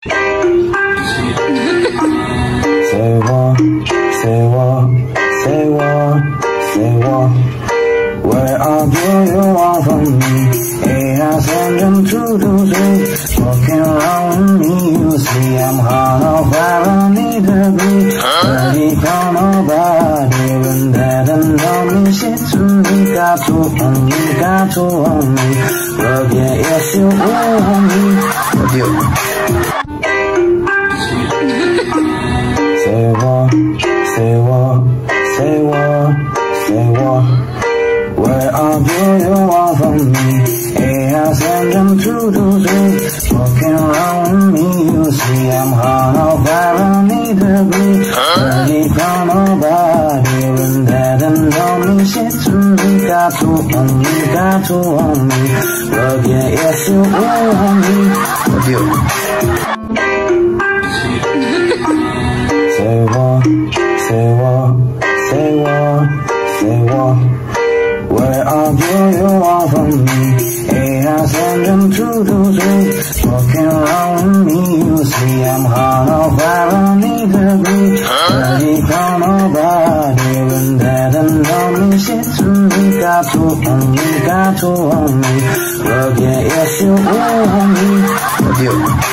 Where are you want from me? Hey, I send them through to say, walking around me, you see I'm hard of I need to be. Ready for nobody, when that and on me, shit to me, got to on me. But yeah, yes, you want me. Say what? Where are you want from me? Hey, I send them through to say, walking around me, you see I'm hard of I need to be. Ready for nobody, when that and on me, shit to me, got to on me. But yeah, yes, you want me. Say what? Where are you want from me? Hey, I send them through to say, walking around me, you see I'm hard of I need to be. Ready for nobody, when that and on me, shit to me, got to on me. But yeah, yes, you want me.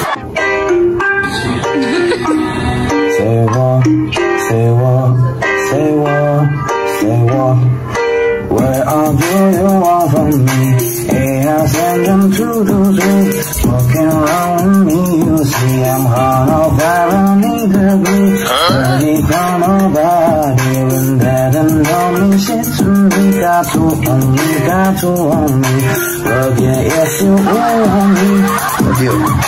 Say what? Where are you want from me? Hey, I send them through to say, walking around me, you see I'm hard of I need to be. Ready for nobody, when that and on me, shit to me, got to on me. But yeah, yes, you want me.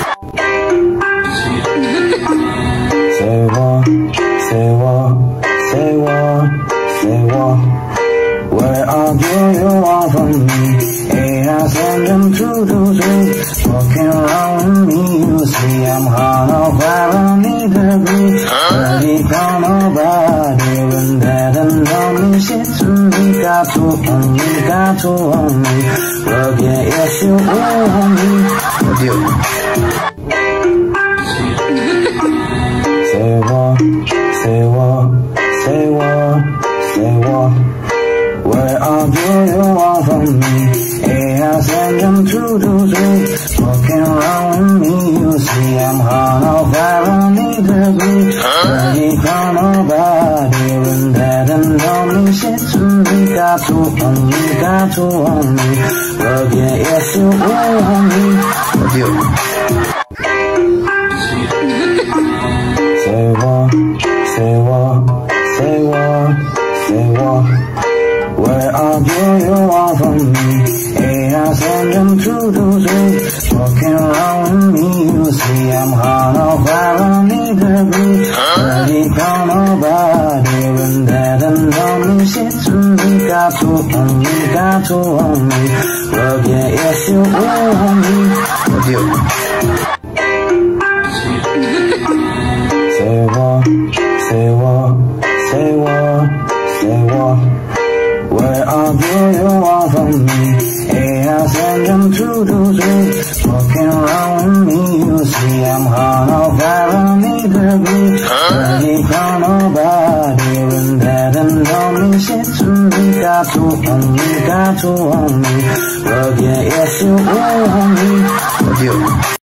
Say what? Where are you want from me? Hey, I send them through to say, walking around me, you see I'm hard of I need to be. Ready for nobody, when that and on me, shit to me, got to on me. But yeah, yes, you want me. Say what? Where are you want from me? Hey, I send them through to say, walking around me, you see I'm hard of I need to be. Ready for nobody, when that and on me, shit to me, got to on me. But yeah, yes, you want me. Say what? Where are you want from me? Hey, I send them through to say, walking around me, you see I'm hard of I need to be. Ready for nobody, when that and on me, shit to me, got to on me. But yeah, yes, you want me. Say what? Where are you want from me? Hey, I send them through to say, walking around me, you see I'm hard of I need to be. Ready for nobody, when that and on me, shit to me, got to on me. But yeah, yes, you want me.